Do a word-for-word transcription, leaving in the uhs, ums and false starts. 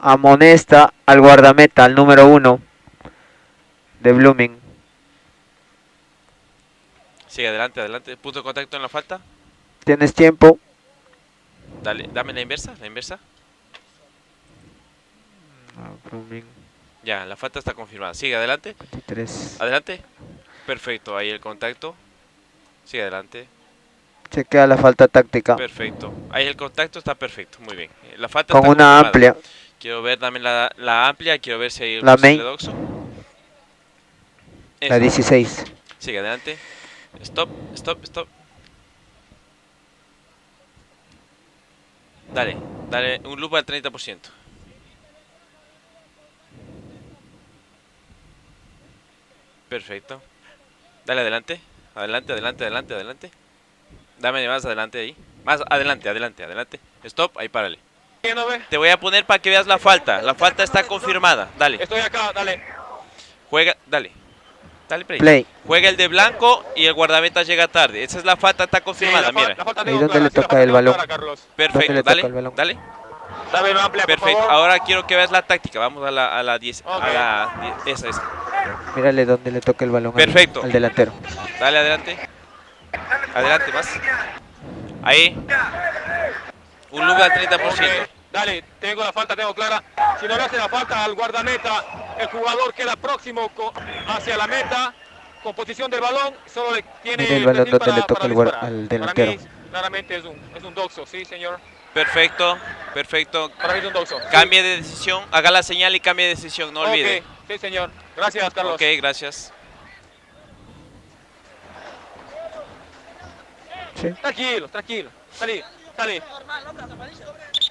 amonesta al guardameta, al número uno de Blooming. Sigue, adelante, adelante. Punto de contacto en la falta. Tienes tiempo. Dale, dame la inversa, la inversa. Ya, la falta está confirmada. Sigue, adelante. veintitrés. Adelante. Perfecto, ahí el contacto. Sigue, adelante. Chequea la falta táctica. Perfecto. Ahí el contacto está perfecto, muy bien. La falta Con está una confirmada. amplia. Quiero ver también la, la amplia, quiero ver si hay el La posible main. doxo. La Eso. dieciséis. Sigue, adelante. Stop, stop, stop. Dale, dale un loop al treinta por ciento. Perfecto. Dale adelante, adelante, adelante, adelante, adelante. Dame más adelante ahí. Más adelante, adelante, adelante. Stop, ahí párale. Te voy a poner para que veas la falta. La falta está confirmada. Dale. Estoy acá, dale. Juega, dale. Dale play. Play. Juega el de blanco y el guardameta llega tarde. Esa es la falta, está confirmada, Sí, la fa- mira. la falta Ahí tengo donde clara, le sí, la toca falta el tengo balón. clara, Carlos. ¿Dónde Perfecto, le dale. toca el balón? Dale. Dame una amplia, por Perfecto. favor. Ahora quiero que veas la táctica. Vamos a la, a la diez. Ok. A la diez, esa, esa. Mírale dónde le toca el balón al- Perfecto. al delantero. Dale adelante. Adelante, más. Ahí. Un loop al treinta por ciento. Ok, dale, tengo la falta, tengo clara. Si no le hace la falta al guardameta, el jugador queda próximo co- hacia la meta, con posición del balón, solo le tiene Mire el balón perfil donde le toca para el guar- disparar. al delantero. Para mí, claramente es un, es un doxo, sí, señor. Perfecto, perfecto. Para mí es un doxo. Cambie de decisión, haga la señal y cambie de decisión, no Ok, olvide. sí, señor. Gracias, Carlos. Ok, gracias. Sí. Tranquilo, tranquilo. Salí, salí.